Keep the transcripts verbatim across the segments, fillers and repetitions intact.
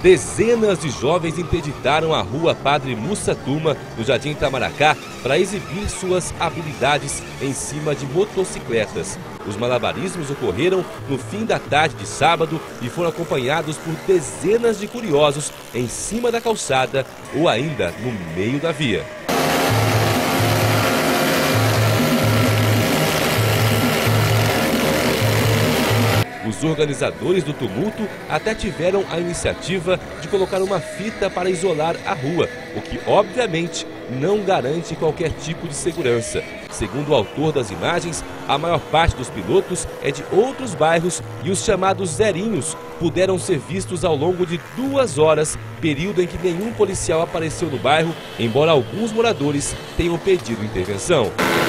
Dezenas de jovens interditaram a rua Padre Mussatuma, no Jardim Itamaracá, para exibir suas habilidades em cima de motocicletas. Os malabarismos ocorreram no fim da tarde de sábado e foram acompanhados por dezenas de curiosos em cima da calçada ou ainda no meio da via. Os organizadores do tumulto até tiveram a iniciativa de colocar uma fita para isolar a rua, o que obviamente não garante qualquer tipo de segurança. Segundo o autor das imagens, a maior parte dos pilotos é de outros bairros e os chamados zerinhos puderam ser vistos ao longo de duas horas, período em que nenhum policial apareceu no bairro, embora alguns moradores tenham pedido intervenção.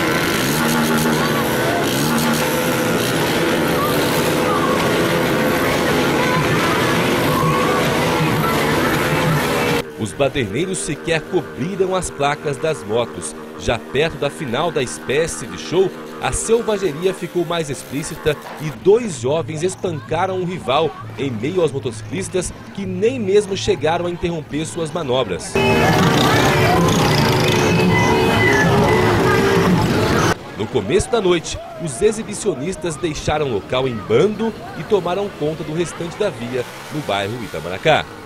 Os baderneiros sequer cobriram as placas das motos. Já perto da final da espécie de show, a selvageria ficou mais explícita e dois jovens espancaram um rival em meio aos motociclistas que nem mesmo chegaram a interromper suas manobras. No começo da noite, os exibicionistas deixaram o local em bando e tomaram conta do restante da via no bairro Itamaracá.